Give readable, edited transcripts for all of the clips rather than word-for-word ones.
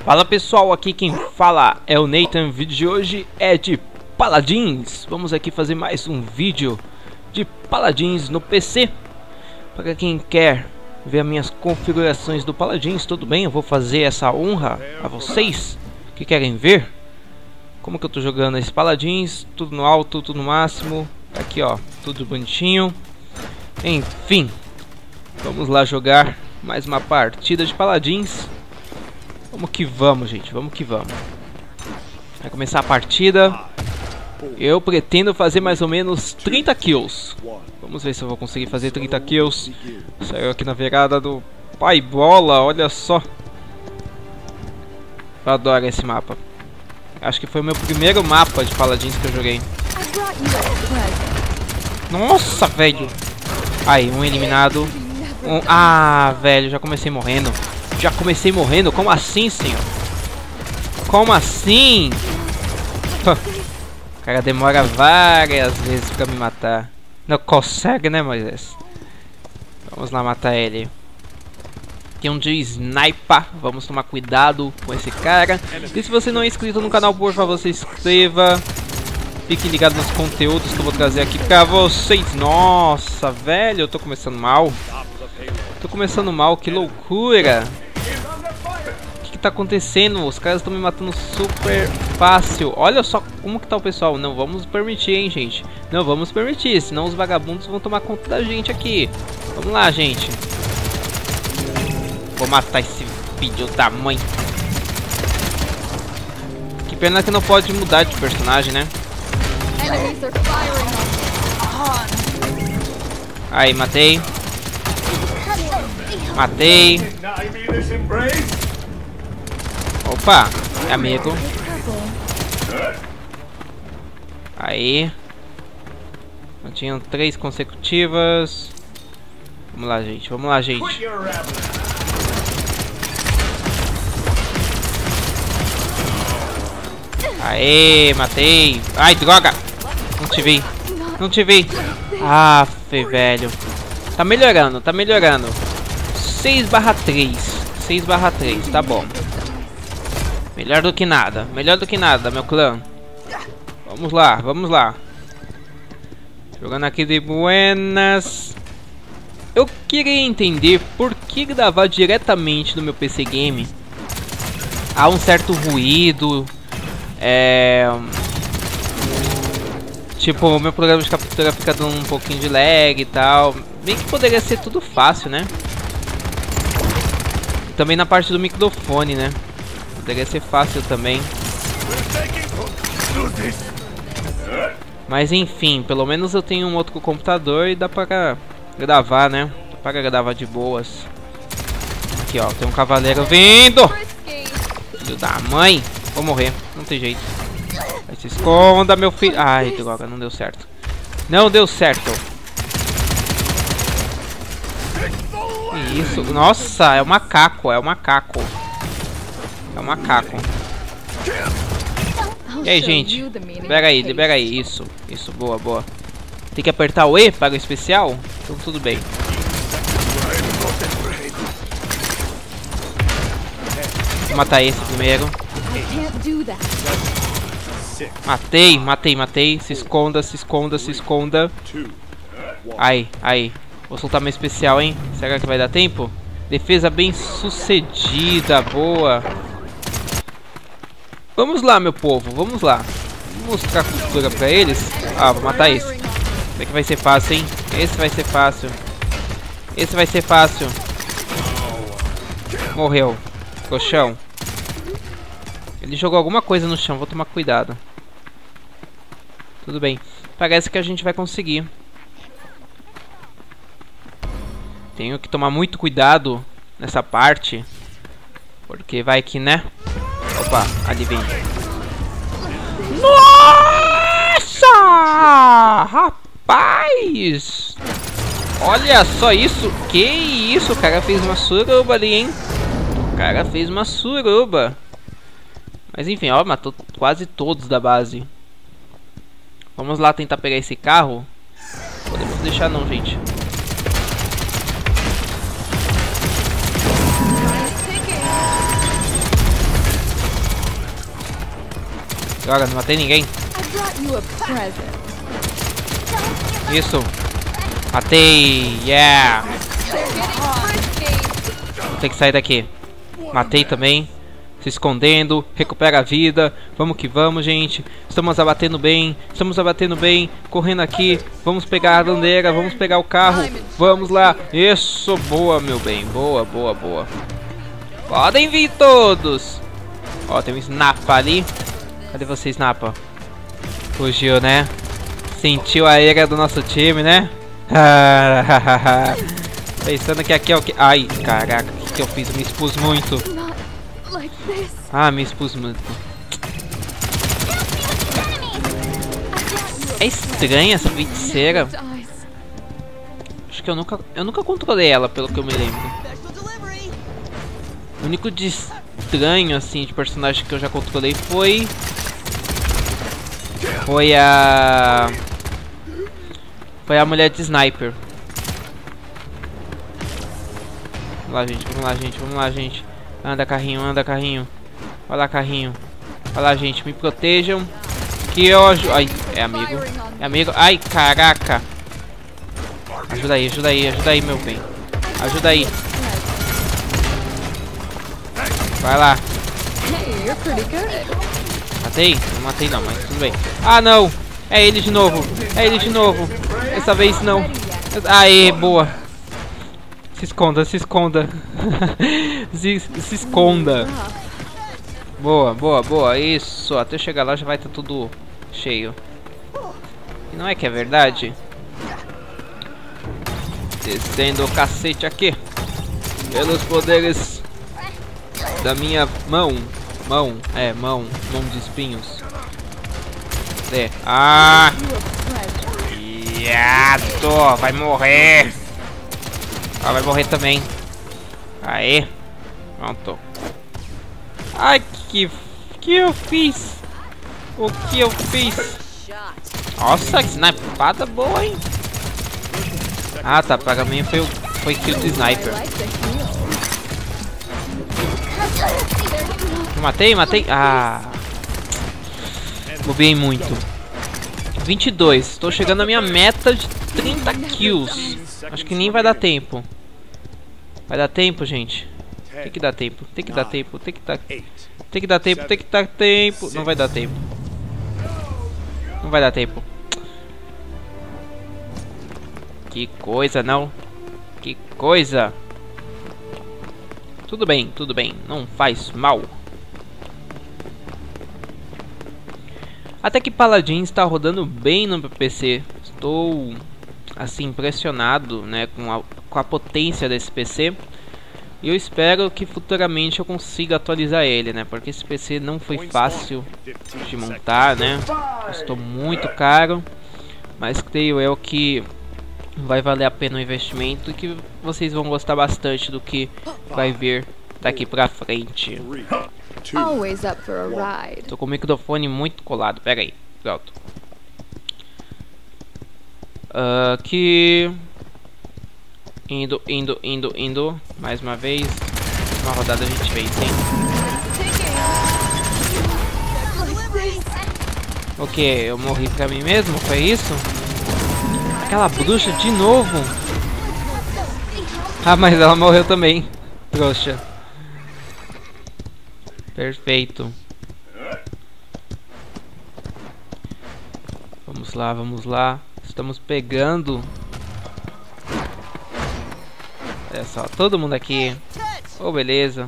Fala pessoal, aqui quem fala é o Nathan. O vídeo de hoje é de Paladins. Vamos aqui fazer mais um vídeo de Paladins no PC. Para quem quer ver as minhas configurações do Paladins, tudo bem, eu vou fazer essa honra a vocês que querem ver como que eu tô jogando esse Paladins. Tudo no alto, tudo no máximo. Aqui ó, tudo bonitinho. Enfim, vamos lá jogar mais uma partida de Paladins. Vamos que vamos, gente, vamos que vamos. Vai começar a partida. Eu pretendo fazer mais ou menos 30 kills. Vamos ver se eu vou conseguir fazer 30 kills. Saiu aqui na virada do Pai Bola, olha só. Eu adoro esse mapa. Acho que foi o meu primeiro mapa de Paladins que eu joguei. Nossa, velho. Aí, um eliminado. Ah, velho, já comecei morrendo. Já comecei morrendo? Como assim, senhor? Como assim? O cara demora várias vezes pra me matar. Não consegue, né, Moisés? Vamos lá matar ele. Tem um de sniper. Vamos tomar cuidado com esse cara. E se você não é inscrito no canal, por favor, se inscreva. Fique ligado nos conteúdos que eu vou trazer aqui pra vocês. Nossa, velho, eu tô começando mal. Tô começando mal, que loucura. O que tá acontecendo? Os caras estão me matando super fácil. Olha só como que tá o pessoal. Não vamos permitir, hein, gente. Não vamos permitir, senão os vagabundos vão tomar conta da gente aqui. Vamos lá, gente. Vou matar esse filho da mãe. Que pena que não pode mudar de personagem, né? Aí, matei. Matei. Opa, é amigo. Aí. Eu tinha 3 consecutivas. Vamos lá, gente. Vamos lá, gente. Aê, matei. Ai, droga. Não te vi. Não te vi. Ah, velho. Tá melhorando, tá melhorando. 6/3. 6/3, tá bom. Melhor do que nada. Melhor do que nada, meu clã. Vamos lá, vamos lá. Jogando aqui de buenas. Eu queria entender por que gravar diretamente no meu PC Game há um certo ruído. Tipo, o meu programa de captura fica dando um pouquinho de lag e tal. Bem que poderia ser tudo fácil, né? Também na parte do microfone, né? Poderia ser fácil também. Mas enfim, pelo menos eu tenho um outro computador e dá pra gravar, né? Dá pra gravar de boas. Aqui ó, tem um cavaleiro vindo! Filho da mãe! Vou morrer, não tem jeito. Vai, se esconda, meu filho. Ai, droga, não deu certo. Não deu certo. Que isso? Nossa, é um macaco, é um macaco. É um macaco. E aí, gente? Libera aí. Isso, isso, boa, boa. Tem que apertar o E para o especial? Então tudo bem. Vou matar esse primeiro. Matei. Se esconda, se esconda, se esconda. Aí. Vou soltar meu especial, hein? Será que vai dar tempo? Defesa bem sucedida, boa. Vamos lá, meu povo, vamos lá. Vou mostrar a cultura pra eles. Ah, vou matar esse. Esse aqui vai ser fácil, hein? Esse vai ser fácil. Esse vai ser fácil. Morreu. Ficou chão. Ele jogou alguma coisa no chão, vou tomar cuidado. Tudo bem. Parece que a gente vai conseguir. Tenho que tomar muito cuidado nessa parte. Porque vai que, né? Opa, ali vem. Nossa! Rapaz! Olha só isso. Que isso? O cara fez uma suruba ali, hein? O cara fez uma suruba. Mas enfim, ó, matou quase todos da base. Vamos lá tentar pegar esse carro. Podemos deixar não, gente. Droga, não matei ninguém. Isso. Matei. Yeah. Vou ter que sair daqui. Matei também. Se escondendo. Recupera a vida. Vamos que vamos, gente. Estamos abatendo bem. Estamos abatendo bem. Correndo aqui. Vamos pegar a bandeira. Vamos pegar o carro. Vamos lá. Isso. Boa, meu bem. Boa, boa, boa. Podem vir todos. Ó, tem um Snapa ali. Cadê você, Snapa? Fugiu, né? Sentiu a ira do nosso time, né? Pensando que aqui é o que... Ai, caraca, o que eu fiz? Eu me expus muito. Ah, me expus muito. É estranha essa feiticeira. Acho que eu nunca controlei ela, pelo que eu me lembro. O único de estranho, assim, de personagem que eu já controlei foi a mulher de sniper. Vamos lá, gente, vamos lá, gente, vamos lá, gente. Anda, carrinho, anda, carrinho. Vai lá, carrinho. Vai lá, gente, me protejam. Que eu ajudo. Ai, é amigo. É amigo. Ai, caraca. Ajuda aí, ajuda aí, ajuda aí, meu bem. Ajuda aí. Vai lá. Matei? Não matei não, mas tudo bem. Ah, não. É ele de novo. É ele de novo. Dessa vez não. Aê, boa. Se esconda, se esconda. se esconda. Boa, boa, boa. Isso. Até eu chegar lá já vai estar tudo cheio. E não é que é verdade? Descendo o cacete aqui. Pelos poderes da minha mão. Mão de espinhos. Cadê? Ah! Iato! Vai morrer! Ah, vai morrer também. Aê! Pronto. Ai, que eu fiz? O que eu fiz? Nossa, que snipada boa, hein? Ah, tá. Pra mim foi kill do sniper. Matei. Ah. Bobiei muito. 22. Estou chegando à minha meta de 30 kills. Acho que nem vai dar tempo. Vai dar tempo, gente? Tem que dar tempo. Tem que dar tempo. Tem que dar tempo. Tem que dar tempo. Não vai dar tempo. Não vai dar tempo. Que coisa, não. Que coisa. Tudo bem, tudo bem. Não faz mal. Até que Paladins está rodando bem no PC. Estou assim impressionado, né, com a potência desse PC. E eu espero que futuramente eu consiga atualizar ele, né? Porque esse PC não foi fácil de montar, né? Custou muito caro. Mas creio eu que vai valer a pena o investimento e que vocês vão gostar bastante do que vai vir daqui pra frente. Tô com o microfone muito colado, pera aí, pronto. Aqui. Indo. Mais uma vez. Uma rodada a gente vence, hein? O que? Eu morri pra mim mesmo? Foi isso? Aquela bruxa de novo? Ah, mas ela morreu também. Trouxa. Perfeito. Vamos lá, vamos lá. Estamos pegando. Olha só, todo mundo aqui. Oh, beleza.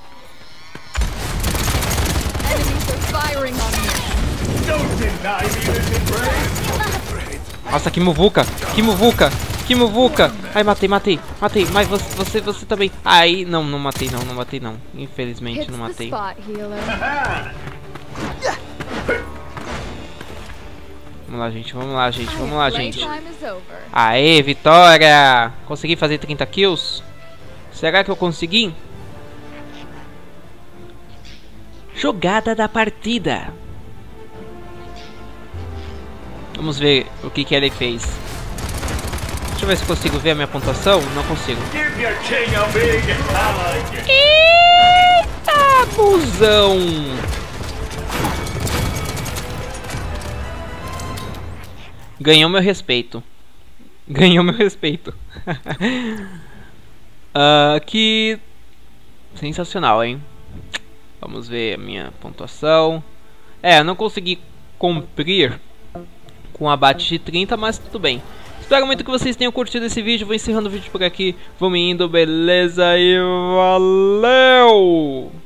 Nossa, que muvuca! Que muvuca! Que muvuca! Ai, matei. Mas você também. Ai, não matei não. Infelizmente não matei. Vamos lá, gente. Aê, vitória! Consegui fazer 30 kills? Será que eu consegui? Jogada da partida. Vamos ver o que ele fez. Deixa eu ver se consigo ver a minha pontuação. Não consigo. Eita, busão! Ganhou meu respeito. Ganhou meu respeito. Que sensacional, hein? Vamos ver a minha pontuação. Eu não consegui cumprir com a abate de 30, mas tudo bem. Espero muito que vocês tenham curtido esse vídeo. Vou encerrando o vídeo por aqui. Vamos indo, beleza? E valeu!